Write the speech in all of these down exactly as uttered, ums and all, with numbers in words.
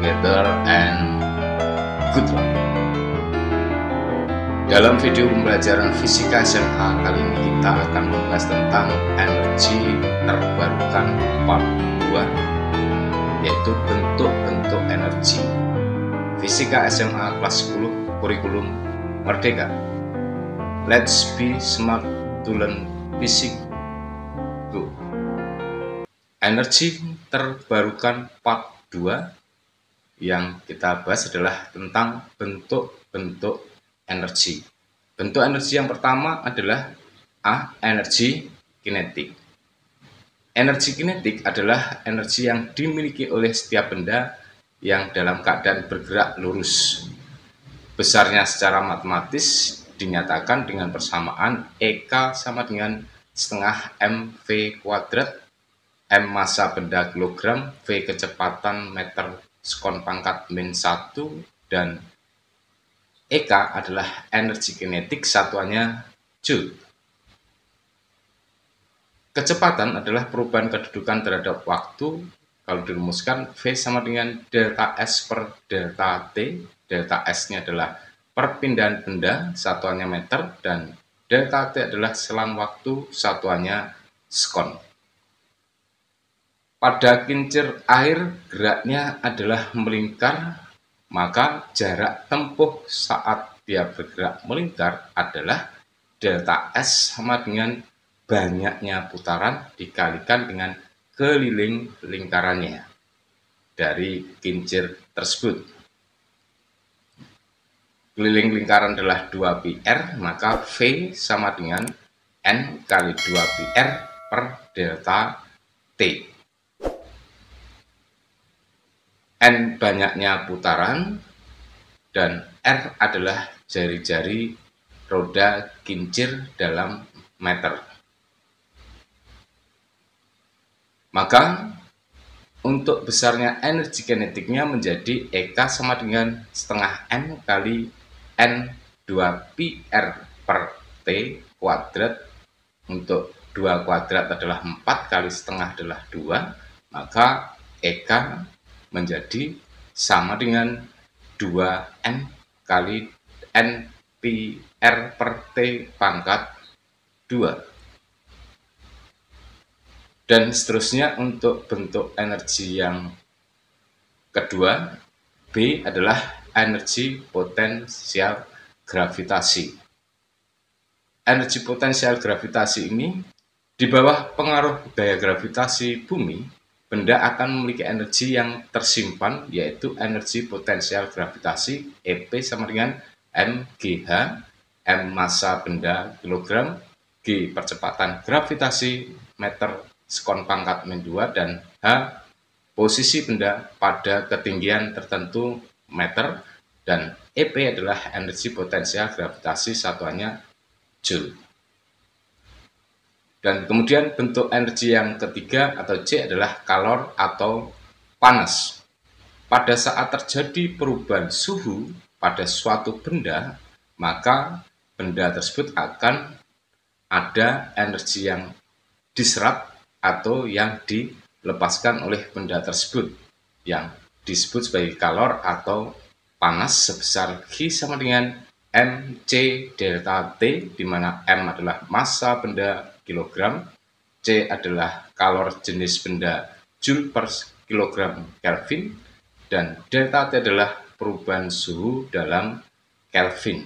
together and good luck. Dalam video pembelajaran fisika S M A kali ini kita akan membahas tentang energi terbarukan part dua, yaitu bentuk-bentuk energi. Fisika S M A kelas sepuluh, kurikulum Merdeka. Let's be smart to learn physics. Go. Energi terbarukan part dua yang kita bahas adalah tentang bentuk-bentuk energi. Bentuk energi yang pertama adalah A. Energi kinetik. Energi kinetik adalah energi yang dimiliki oleh setiap benda yang dalam keadaan bergerak lurus. Besarnya secara matematis dinyatakan dengan persamaan E K sama dengan setengah M V kuadrat, M massa benda kilogram, V kecepatan meter sekon pangkat min satu, dan E K adalah energi kinetik, satuannya Joule. Kecepatan adalah perubahan kedudukan terhadap waktu. Kalau dirumuskan, V sama dengan delta S per delta T. Delta S-nya adalah perpindahan benda, satuannya meter, dan delta T adalah selang waktu, satuannya sekon. Pada kincir air, geraknya adalah melingkar, maka jarak tempuh saat dia bergerak melingkar adalah delta S sama dengan banyaknya putaran dikalikan dengan keliling lingkarannya dari kincir tersebut. Keliling lingkaran adalah dua pi r, maka V sama dengan N kali dua pi r per delta T. N banyaknya putaran dan R adalah jari-jari roda kincir dalam meter. Maka untuk besarnya energi kinetiknya menjadi E K sama dengan setengah M kali N dua pi r per T kuadrat. Untuk dua kuadrat adalah empat, kali setengah adalah dua, maka E K menjadi sama dengan dua N kali N pi r per T pangkat dua. Dan seterusnya untuk bentuk energi yang kedua, B adalah energi potensial gravitasi. Energi potensial gravitasi ini, di bawah pengaruh gaya gravitasi bumi, benda akan memiliki energi yang tersimpan, yaitu energi potensial gravitasi E P sama dengan M G H, M massa benda kilogram, G percepatan gravitasi meter sekon pangkat min dua, dan H posisi benda pada ketinggian tertentu meter, dan E P adalah energi potensial gravitasi, satuannya Joule. Dan kemudian bentuk energi yang ketiga atau C adalah kalor atau panas. Pada saat terjadi perubahan suhu pada suatu benda, maka benda tersebut akan ada energi yang diserap atau yang dilepaskan oleh benda tersebut, yang disebut sebagai kalor atau panas, sebesar G sama dengan M C delta T, di mana M adalah massa benda kilogram, C adalah kalor jenis benda Joule per kilogram Kelvin, dan delta T adalah perubahan suhu dalam Kelvin.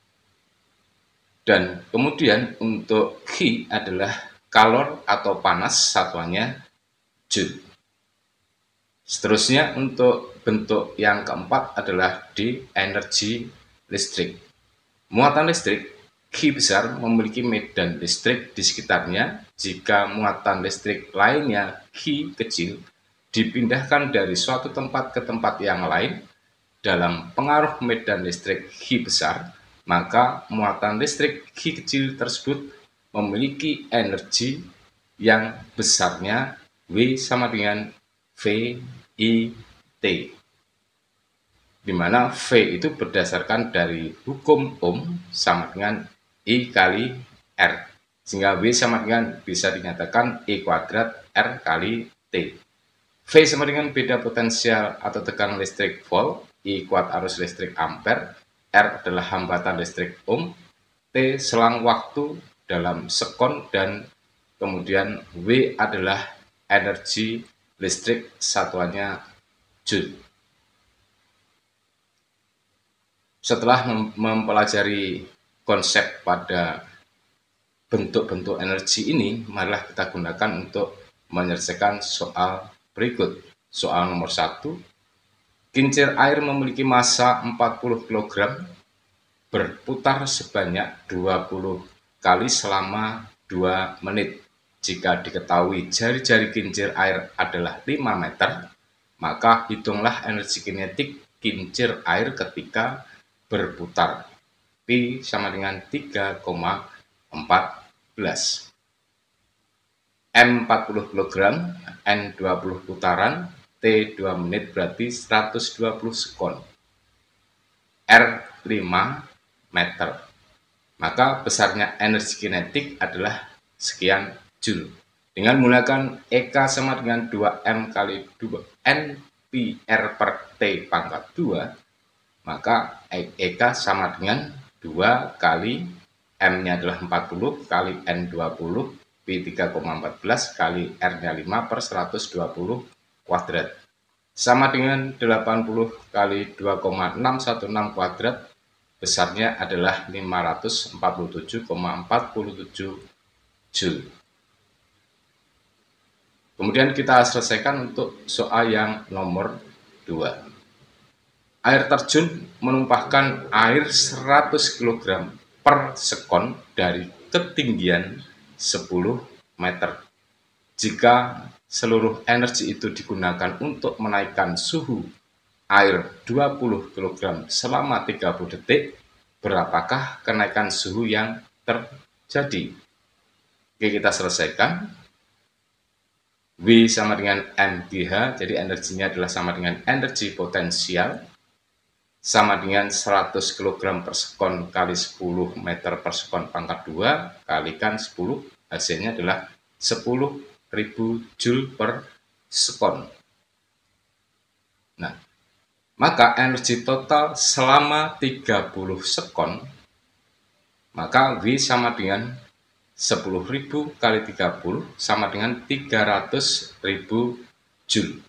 Dan kemudian untuk G adalah kalor atau panas, satuannya Joule. Seterusnya untuk bentuk yang keempat adalah D, energi listrik. Muatan listrik, Q besar memiliki medan listrik di sekitarnya. Jika muatan listrik lainnya Q kecil dipindahkan dari suatu tempat ke tempat yang lain dalam pengaruh medan listrik Q besar, maka muatan listrik Q kecil tersebut memiliki energi yang besarnya W sama dengan V I T, di mana V itu berdasarkan dari hukum Ohm sama dengan I kali R, sehingga W sama dengan bisa dinyatakan I kuadrat R kali T. V sama dengan beda potensial atau tekanan listrik volt, I kuat arus listrik ampere, R adalah hambatan listrik ohm, T selang waktu dalam sekon, dan kemudian W adalah energi listrik, satuannya joule. Setelah mempelajari konsep pada bentuk-bentuk energi ini, marilah kita gunakan untuk menyelesaikan soal berikut. Soal nomor satu, kincir air memiliki massa empat puluh kilogram, berputar sebanyak dua puluh kali selama dua menit. Jika diketahui jari-jari kincir air adalah lima meter, maka hitunglah energi kinetik kincir air ketika berputar. P sama dengan tiga koma empat belas. M empat puluh kilogram, N dua puluh putaran, T dua menit berarti seratus dua puluh sekon, R lima meter. Maka besarnya energi kinetik adalah sekian joule. Dengan menggunakan E K sama dengan dua M kali dua N P R per T pangkat dua, maka E K sama dengan dua kali M-nya adalah empat puluh kali N dua puluh, P tiga koma empat belas kali R-nya lima per seratus dua puluh kuadrat. Sama dengan delapan puluh kali dua koma enam satu enam kuadrat, besarnya adalah lima ratus empat puluh tujuh koma empat tujuh joule. Kemudian kita selesaikan untuk soal yang nomor dua. Air terjun menumpahkan air seratus kilogram per sekon dari ketinggian sepuluh meter. Jika seluruh energi itu digunakan untuk menaikkan suhu air dua puluh kilogram selama tiga puluh detik, berapakah kenaikan suhu yang terjadi? Oke, kita selesaikan. W sama dengan M G H, jadi energinya adalah sama dengan energi potensial, sama dengan seratus kilogram per sekon kali sepuluh meter per sekon pangkat dua, kalikan sepuluh, hasilnya adalah sepuluh ribu joule per sekon. Nah, maka energi total selama tiga puluh sekon, maka W sama dengan sepuluh ribu kali tiga puluh sama dengan tiga ratus ribu joule.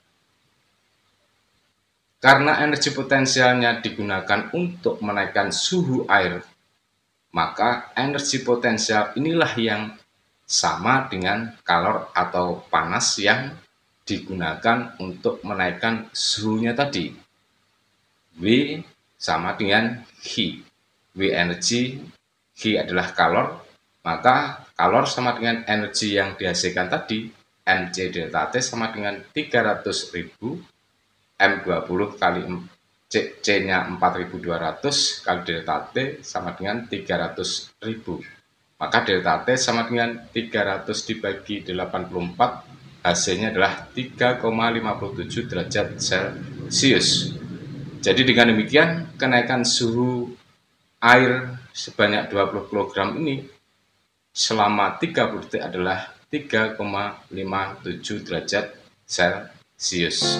Karena energi potensialnya digunakan untuk menaikkan suhu air, maka energi potensial inilah yang sama dengan kalor atau panas yang digunakan untuk menaikkan suhunya tadi. W sama dengan H. W energi, H adalah kalor, maka kalor sama dengan energi yang dihasilkan tadi, M C delta T sama dengan tiga ratus ribu, M dua puluh kali C-nya empat ribu dua ratus kali delta T sama dengan tiga ratus ribu. Maka delta T sama dengan tiga ratus dibagi delapan puluh empat, hasilnya adalah tiga koma lima tujuh derajat Celcius. Jadi dengan demikian, kenaikan suhu air sebanyak dua puluh kilogram ini selama tiga puluh detik adalah tiga koma lima tujuh derajat Celcius.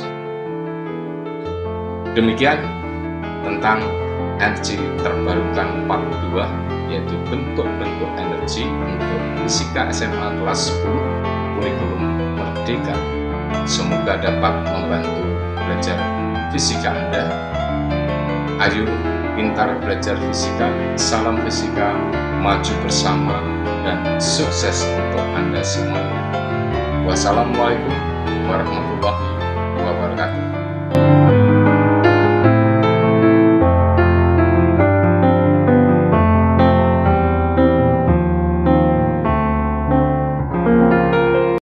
Demikian tentang energi terbarukan part dua, yaitu bentuk-bentuk energi untuk fisika S M A kelas sepuluh kurikulum merdeka. Semoga dapat membantu belajar fisika Anda. Ayo pintar belajar fisika, salam fisika, maju bersama, dan sukses untuk Anda semuanya. Wassalamualaikum warahmatullahi wabarakatuh.